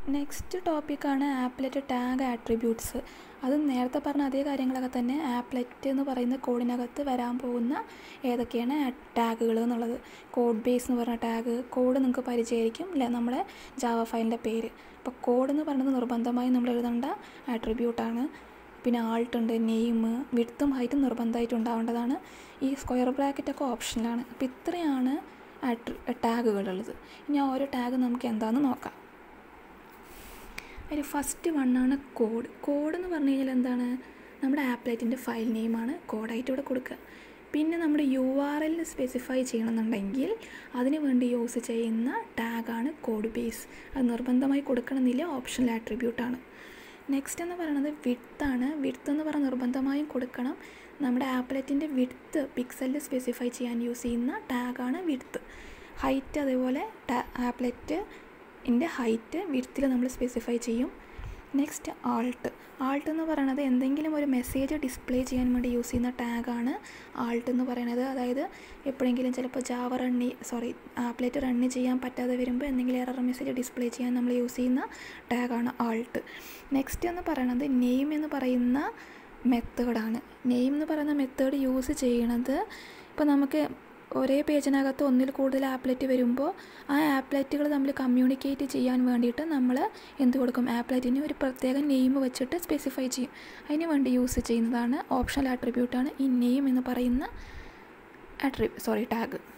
Next ടോപ്പിക്കാണ് applet tag attributes. അത് നേരത്തെ പറഞ്ഞ അതേ കാര്യങ്ങളൊക്കെ തന്നെ ആപ്ലെറ്റ് എന്ന് പറയുന്ന കോഡിനകത്ത് വരാൻ പോകുന്ന ഏതൊക്കെയാണ് ടാഗുകൾ എന്നുള്ളത്. കോഡ് ബേസ് എന്ന് പറഞ്ഞ ടാഗ്, കോഡ് നിങ്ങൾക്ക് പരിചയമായിരിക്കും അല്ലേ, നമ്മളെ ജാവ ഫയലിൻ്റെ പേര്. അപ്പോൾ കോഡ് എന്ന് പറയുന്നത് നിർബന്ധമായും നമ്മൾ എഴുതേണ്ട ആട്രിബ്യൂട്ടാണ്. പിന്നെ ആൾട്ട് ഉണ്ട്, നെയിം, വിഡ്ത്തും ഹൈറ്റും നിർബന്ധമായിട്ട് ഉണ്ടാവേണ്ടതാണ്. ഈ സ്ക്വയർ ബ്രാക്കറ്റൊക്കെ ഓപ്ഷനിലാണ്. അപ്പോൾ ഇത്രയാണ് ടാഗുകളുള്ളത്. ഇനി ആ ഓരോ ടാഗ് നമുക്ക് എന്താണെന്ന് നോക്കാം. അതിൽ ഫസ്റ്റ് വണ്ണാണ് കോഡ്. കോഡ് എന്ന് പറഞ്ഞു കഴിഞ്ഞാൽ എന്താണ്, നമ്മുടെ ആപ്ലെറ്റിൻ്റെ ഫയൽ നെയിമാണ് കോഡായിട്ട് ഇവിടെ കൊടുക്കുക. പിന്നെ നമ്മുടെ URL സ്പെസിഫൈ ചെയ്യണമെന്നുണ്ടെങ്കിൽ അതിന് വേണ്ടി യൂസ് ചെയ്യുന്ന ടാഗാണ് കോഡ് ബേസ്. അത് നിർബന്ധമായി കൊടുക്കണമെന്നില്ല, ഓപ്ഷണൽ ആട്രിബ്യൂട്ടാണ്. നെക്സ്റ്റ് എന്ന് പറയുന്നത് വിഡ്ത്താണ്. വിഡ്ത്ത് എന്ന് പറഞ്ഞാൽ നിർബന്ധമായും കൊടുക്കണം. നമ്മുടെ ആപ്ലെറ്റിൻ്റെ വിഡ്ത്ത് പിക്സലിൽ സ്പെസിഫൈ ചെയ്യാൻ യൂസ് ചെയ്യുന്ന ടാഗാണ് വിഡ്ത്ത്. ഹൈറ്റ് അതേപോലെ ആപ്ലെറ്റിൻ്റെ ഹൈറ്റ് വിഡ്ത്തിൽ നമ്മൾ സ്പെസിഫൈ ചെയ്യും. Next Alt. ആൾട്ട് എന്ന് പറയുന്നത് എന്തെങ്കിലും ഒരു മെസ്സേജ് ഡിസ്പ്ലേ ചെയ്യാൻ വേണ്ടി യൂസ് ചെയ്യുന്ന ടാഗാണ് ആൾട്ട് എന്ന് പറയുന്നത്. അതായത് എപ്പോഴെങ്കിലും ചിലപ്പോൾ ആപ്ലെറ്റ് റണ്ണ് ചെയ്യാൻ പറ്റാതെ വരുമ്പോൾ എന്തെങ്കിലും എറർ മെസ്സേജ് ഡിസ്പ്ലേ ചെയ്യാൻ നമ്മൾ യൂസ് ചെയ്യുന്ന ടാഗാണ് ആൾട്ട്. നെക്സ്റ്റ് എന്ന് പറയുന്നത് നെയിം എന്ന് പറയുന്ന മെത്തേഡാണ്. നെയിം എന്ന് പറയുന്ന മെത്തേഡ് യൂസ് ചെയ്യണത് ഇപ്പോൾ നമുക്ക് ഒരേ പേജിനകത്ത് ഒന്നിൽ കൂടുതൽ ആപ്ലെറ്റ് വരുമ്പോൾ ആ ആപ്ലെറ്റുകൾ തമ്മിൽ കമ്മ്യൂണിക്കേറ്റ് ചെയ്യാൻ വേണ്ടിയിട്ട് നമ്മൾ എന്ത് കൊടുക്കും, ആപ്ലെറ്റിന് ഒരു പ്രത്യേക നെയിം വെച്ചിട്ട് സ്പെസിഫൈ ചെയ്യും. അതിന് വേണ്ടി യൂസ് ചെയ്യുന്നതാണ് ഓപ്ഷണൽ ആട്രിബ്യൂട്ടാണ് ഈ നെയിം എന്ന് പറയുന്ന ടാഗ്.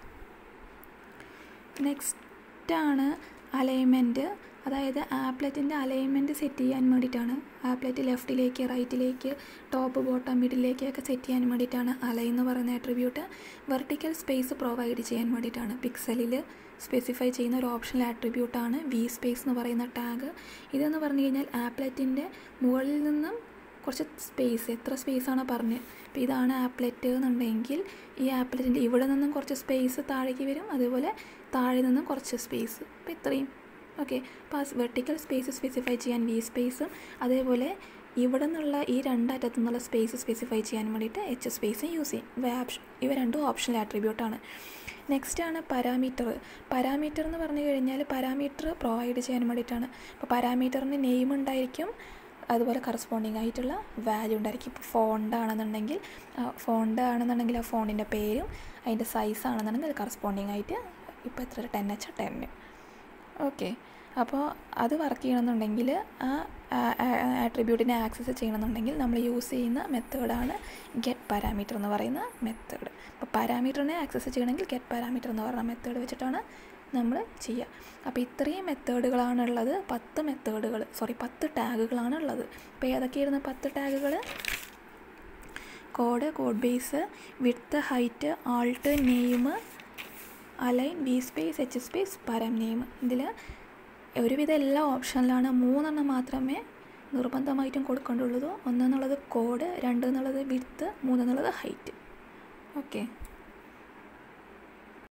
നെക്സ്റ്റാണ് അലൈൻമെൻറ്റ്. അതായത് ആപ്ലെറ്റിൻ്റെ അലൈൻമെൻറ്റ് സെറ്റ് ചെയ്യാൻ വേണ്ടിയിട്ടാണ്. ആപ്ലെറ്റ് ലെഫ്റ്റിലേക്ക്, റൈറ്റിലേക്ക്, ടോപ്പ് ബോട്ടം മിഡിലേക്കൊക്കെ സെറ്റ് ചെയ്യാൻ വേണ്ടിയിട്ടാണ് അലൈൻ എന്ന് പറയുന്ന ആട്രിബ്യൂട്ട്. വെർട്ടിക്കൽ സ്പേസ് പ്രൊവൈഡ് ചെയ്യാൻ വേണ്ടിയിട്ടാണ് പിക്സലിൽ സ്പെസിഫൈ ചെയ്യുന്ന ഒരു ഓപ്ഷണൽ ആട്രിബ്യൂട്ടാണ് vSpace എന്ന് പറയുന്ന ടാഗ്. ഇതെന്ന് പറഞ്ഞു കഴിഞ്ഞാൽ ആപ്ലെറ്റിൻ്റെ മുകളിൽ നിന്നും കുറച്ച് സ്പേസ്, എത്ര സ്പേസാണോ പറഞ്ഞത്, ഇപ്പോൾ ഇതാണ് ആപ്ലെറ്റ് എന്നുണ്ടെങ്കിൽ ഈ ആപ്ലെറ്റിൻ്റെ ഇവിടെ നിന്നും കുറച്ച് സ്പേസ് താഴേക്ക് വരും, അതുപോലെ താഴെ നിന്നും കുറച്ച് സ്പേസ്, അപ്പോൾ ഇത്രയും. ഓക്കെ, അപ്പോൾ വെർട്ടിക്കൽ സ്പേസ് സ്പെസിഫൈ ചെയ്യാൻ vSpace, അതേപോലെ ഇവിടെ നിന്നുള്ള ഈ രണ്ടറ്റത്തു നിന്നുള്ള സ്പേസ് സ്പെസിഫൈ ചെയ്യാൻ വേണ്ടിയിട്ട് hSpace യൂസ് ചെയ്യും. ഇവ രണ്ടും ഓപ്ഷണൽ ആട്രിബ്യൂട്ടാണ്. നെക്സ്റ്റാണ് പാരാമീറ്റർ. പാരാമീറ്റർ എന്ന് പറഞ്ഞു കഴിഞ്ഞാൽ പാരാമീറ്റർ പ്രൊവൈഡ് ചെയ്യാൻ വേണ്ടിയിട്ടാണ്. അപ്പോൾ പാരാമീറ്ററിന് നെയിം ഉണ്ടായിരിക്കും, അതുപോലെ കറസ്പോണ്ടിങ് ആയിട്ടുള്ള വാല്യൂ ഉണ്ടായിരിക്കും. ഇപ്പോൾ ഫോണ്ട് ആണെന്നുണ്ടെങ്കിൽ ആ ഫോണിൻ്റെ പേരും അതിൻ്റെ സൈസ് ആണെന്നുണ്ടെങ്കിൽ അത് കറസ്പോണ്ടിങ് ആയിട്ട് ഇപ്പോൾ എത്ര 10:10. ഓക്കെ, അപ്പോൾ അത് വർക്ക് ചെയ്യണമെന്നുണ്ടെങ്കിൽ ആ ആട്രിബ്യൂട്ടിനെ ആക്സസ് ചെയ്യണമെന്നുണ്ടെങ്കിൽ നമ്മൾ യൂസ് ചെയ്യുന്ന മെത്തേഡാണ് ഗെറ്റ് പാരാമീറ്റർ എന്ന് പറയുന്ന മെത്തേഡ്. അപ്പോൾ പാരാമീറ്ററിനെ ആക്സസ് ചെയ്യണമെങ്കിൽ ഗെറ്റ് പാരാമീറ്റർ എന്ന് പറയുന്ന മെത്തേഡ് വെച്ചിട്ടാണ് നമ്മൾ ചെയ്യുക. അപ്പോൾ ഇത്രയും മെത്തേഡുകളാണുള്ളത്. 10 ടാഗുകളാണുള്ളത്. അപ്പോൾ ഏതൊക്കെയായിരുന്നു 10 ടാഗുകൾ? Code base, width, height, alt, name, align, vSpace, hSpace, param name. ഇതിൽ ഒരുവിധം എല്ലാ ഓപ്ഷനിലാണ്. 3 മാത്രമേ നിർബന്ധമായിട്ടും കൊടുക്കേണ്ടുള്ളൂ. 1 കോഡ്, 2 വിഡ്ത്ത്, 3 ഹൈറ്റ്. ഓക്കെ.